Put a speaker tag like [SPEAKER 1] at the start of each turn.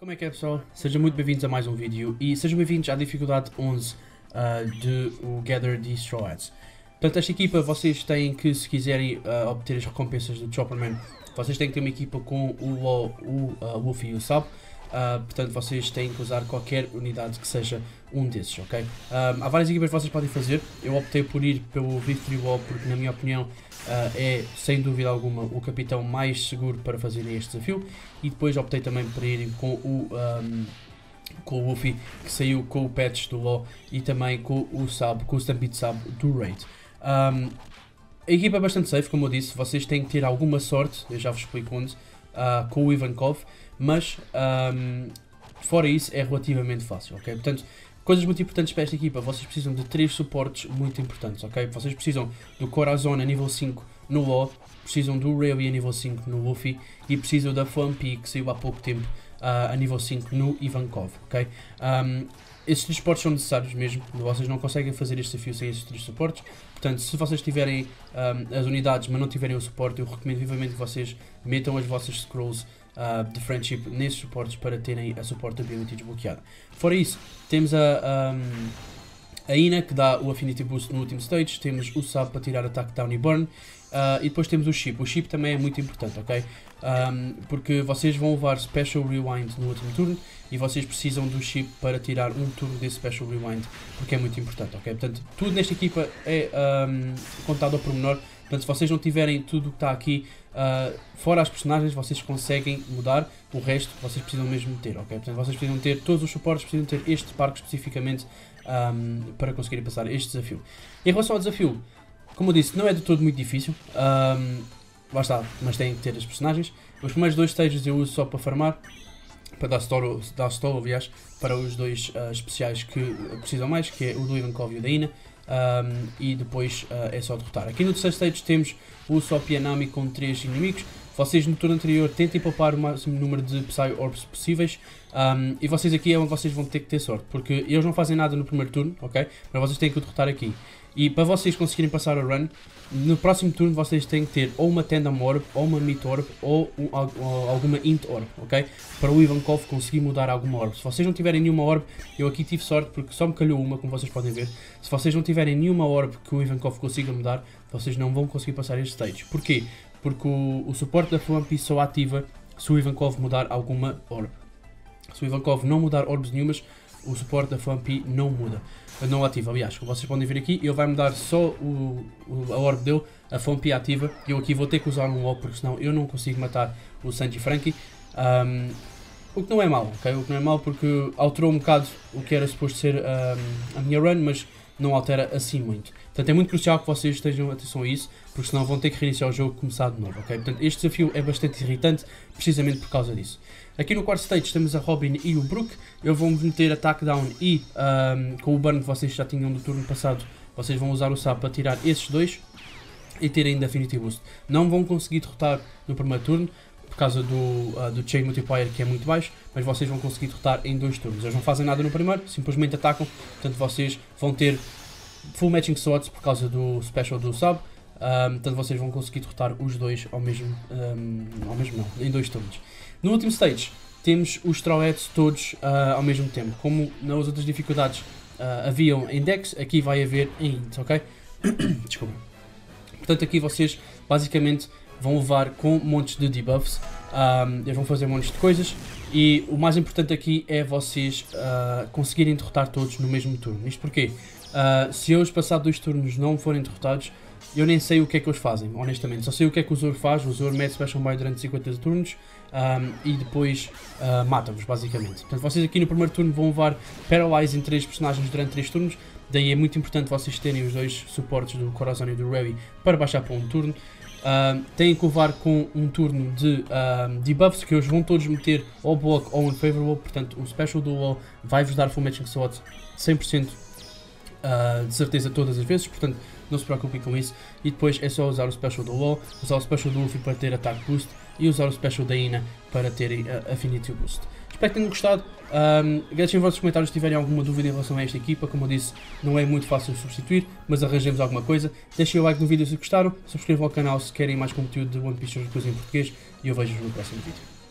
[SPEAKER 1] Como é que é, pessoal? Sejam muito bem-vindos a mais um vídeo e sejam bem-vindos à dificuldade 11 de o Gather the Straw Hats. Portanto, esta equipa, vocês têm que, se quiserem obter as recompensas do Chopperman, vocês têm que ter uma equipa com o Wolfie e o Sab. Portanto, vocês têm que usar qualquer unidade que seja um desses, ok? Há várias equipas que vocês podem fazer. Eu optei por ir pelo Victory Wall porque, na minha opinião, é, sem dúvida alguma, o capitão mais seguro para fazerem este desafio. E depois optei também por ir com o Wolfie, que saiu com o patch do LoL, e também com o Sab, com o Stampede Sab do Raid. A equipa é bastante safe, como eu disse. Vocês têm que ter alguma sorte, eu já vos explico onde, com o Ivankov, mas fora isso é relativamente fácil, ok? Portanto, coisas muito importantes para esta equipa: vocês precisam de 3 suportes muito importantes, ok? Vocês precisam do Corazon a nível 5 no LoL, precisam do Rayleigh a nível 5 no Luffy e precisam da Flumpy, que saiu há pouco tempo, a nível 5 no Ivankov, ok? Esses 3 suportes são necessários mesmo, vocês não conseguem fazer este desafio sem esses 3 suportes. Portanto, se vocês tiverem as unidades, mas não tiverem o suporte, eu recomendo vivamente que vocês metam as vossas scrolls de friendship nesses suportes para terem a support ability desbloqueada. Fora isso, temos a Ina, que dá o Affinity Boost no último stage, temos o Sab para tirar ataque down e burn, e depois temos o Chip. O Chip também é muito importante, ok? Porque vocês vão levar Special Rewind no último turno e vocês precisam do Chip para tirar um turno desse Special Rewind, porque é muito importante, ok? Portanto, tudo nesta equipa é contado ao pormenor. Portanto, se vocês não tiverem tudo o que está aqui, fora as personagens, vocês conseguem mudar. O resto vocês precisam mesmo ter, ok? Portanto, vocês precisam ter todos os suportes, precisam ter este parque especificamente para conseguirem passar este desafio. Em relação ao desafio, como eu disse, não é de todo muito difícil. Lá está, mas têm que ter as personagens. Os primeiros 2 stages eu uso só para farmar, para dar stall, aliás, para os 2 especiais que precisam mais, que é o do Ivankov e o da Ina. E depois é só derrotar. Aqui no terceiro stage temos o Sop e a Nami com 3 inimigos. Vocês no turno anterior tentem poupar o máximo número de Psy Orbs possíveis, e vocês aqui é onde vocês vão ter que ter sorte, porque eles não fazem nada no primeiro turno, ok? Mas vocês têm que o derrotar aqui. E para vocês conseguirem passar a run, no próximo turno vocês têm que ter ou uma Tandem Orb, ou uma Meat Orb, ou alguma Int Orb, ok? Para o Ivankov conseguir mudar alguma Orb. Se vocês não tiverem nenhuma Orb, eu aqui tive sorte porque só me calhou uma, como vocês podem ver. Se vocês não tiverem nenhuma Orb que o Ivankov consiga mudar, vocês não vão conseguir passar este stage. Porquê? Porque o suporte da Flumpy só ativa se o Ivankov mudar alguma Orb. Se o Ivankov não mudar Orbs nenhumas, o suporte da Flumpy não muda. Não ativa, aliás, como vocês podem ver aqui, ele vai mudar só a Orb dele, a Flumpy ativa. Eu aqui vou ter que usar um Orb, porque senão eu não consigo matar o Sanji Frankie. O que não é mau, ok? O que não é mau porque alterou um bocado o que era suposto ser a minha run, mas não altera assim muito. Portanto, é muito crucial que vocês estejam atenção a isso, porque senão vão ter que reiniciar o jogo e começar de novo, ok? Portanto, este desafio é bastante irritante, precisamente por causa disso. Aqui no quarto stage temos a Robin e o Brook. Eu vou-vos meter ataque down e com o burn que vocês já tinham do turno passado, vocês vão usar o Sab para tirar esses 2 e ter ainda Affinity Boost. Não vão conseguir derrotar no primeiro turno, por causa do Chain Multiplier, que é muito baixo, mas vocês vão conseguir derrotar em 2 turnos. Eles não fazem nada no primeiro, simplesmente atacam, portanto vocês vão ter full matching swords por causa do special do Sab, portanto vocês vão conseguir derrotar os 2 em 2 turnos. No último stage temos os Straw Hats todos ao mesmo tempo. Como nas outras dificuldades haviam em Dex, aqui vai haver em Int, ok? Desculpa. Portanto aqui vocês basicamente vão levar com montes de debuffs, eles vão fazer montes de coisas, e o mais importante aqui é vocês conseguirem derrotar todos no mesmo turno. Isto porque se eles passar 2 turnos não forem derrotados, eu nem sei o que é que eles fazem, honestamente. Só sei o que é que o Zoro faz. O Zoro mete Special Buy durante 50 turnos e depois mata-vos, basicamente. Portanto, vocês aqui no primeiro turno vão levar Paralyze em 3 personagens durante 3 turnos. Daí é muito importante vocês terem os 2 suportes do Corazon e do Rayleigh para baixar para um turno. Têm que levar com um turno de debuffs, que eles vão todos meter ou block ou unfavorable. Portanto, o special do wall vai-vos dar full matching swords 100% de certeza todas as vezes, portanto não se preocupem com isso. E depois é só usar o special do wall, usar o special do Luffy para ter attack boost e usar o special da Ina para terem affinity boost. Espero que tenham gostado. Deixem os vossos comentários se tiverem alguma dúvida em relação a esta equipa. Como eu disse, não é muito fácil de substituir, mas arranjemos alguma coisa. Deixem o like no vídeo se gostaram, subscrevam ao canal se querem mais conteúdo de One Piece em português, e eu vejo-vos no próximo vídeo.